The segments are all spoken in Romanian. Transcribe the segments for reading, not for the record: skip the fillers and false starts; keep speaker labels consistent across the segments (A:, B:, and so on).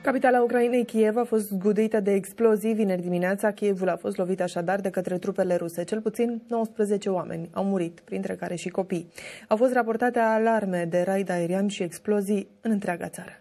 A: Capitala Ucrainei, Kiev, a fost zguduită de explozii. Vineri dimineața, Kievul a fost lovit așadar de către trupele ruse. Cel puțin 19 oameni au murit, printre care și copii. Au fost raportate alarme de raid aerian și explozii în întreaga țară.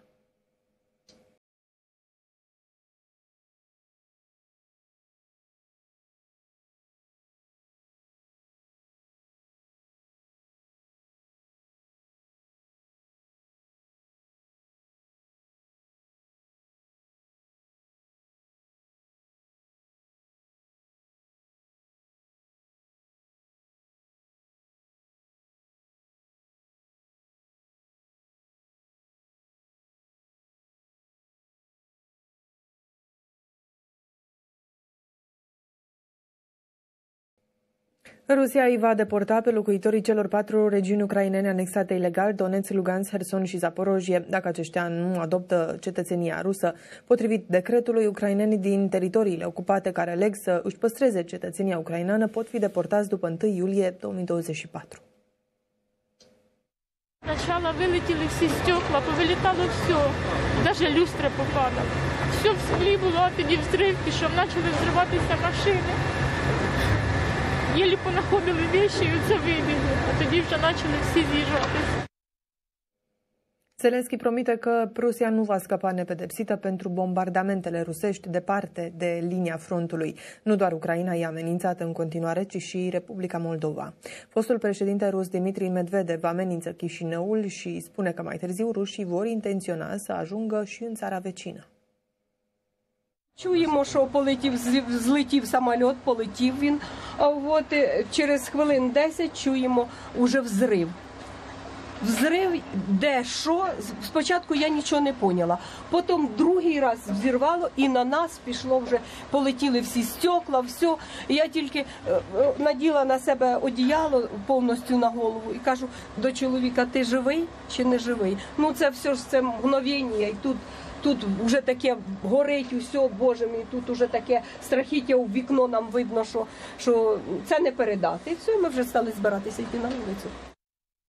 A: Rusia îi va deporta pe locuitorii celor 4 regiuni ucrainene anexate ilegal, Donetsk, Lugansk, Herson și Zaporojie, dacă aceștia nu adoptă cetățenia rusă. Potrivit decretului, ucrainenii din teritoriile ocupate care aleg să își păstreze cetățenia ucraineană pot fi deportați după 1 iulie 2024.
B: Сначала вилетіли всі стекла, повилітало все, навіть люстра попадала. Все в селі було, а тоді взрив пішов, почали взриватися машини. Єлі понаходили речі і оце вибігли, а тоді вже почали всі з'їжджатися.
A: Zelenski promite că Rusia nu va scăpa nepedepsită pentru bombardamentele rusești departe de linia frontului. Nu doar Ucraina e amenințată în continuare, ci și Republica Moldova. Fostul președinte rus Dmitry Medvedev amenință Chișinăul și spune că mai târziu rușii vor intenționa să ajungă și în țara vecină.
C: Чуємо, що злетів самоліт, полетів він. От через хвилин 10 чуємо уже взрив. Взрив, де, що, спочатку я нічого не поняла. Потім другий раз взірвало і на нас пішло вже, полетіли всі стекла, все. Я тільки наділа на себе одіяло повністю на голову і кажу до чоловіка, ти живий чи не живий? Ну це все ж це мгновення і тут вже таке горить усе, Боже мій, тут вже таке страхіття у вікно нам видно, що це не передати. І все, ми вже стали збиратися йти на вулицю.